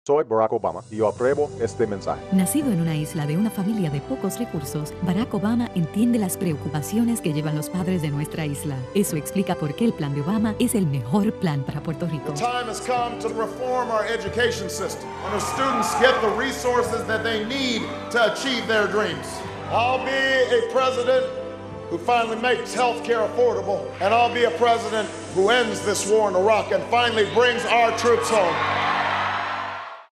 Soy Barack Obama y yo apruebo este mensaje. Nacido en una isla de una familia de pocos recursos, Barack Obama entiende las preocupaciones que llevan los padres de nuestra isla. Eso explica por qué el plan de Obama es el mejor plan para Puerto Rico. The time has come to reform our education system, when our students get the resources that they need to achieve their dreams. I'll be a president who finally makes health care affordable, and I'll be a president who ends this war in Iraq and finally brings our troops home.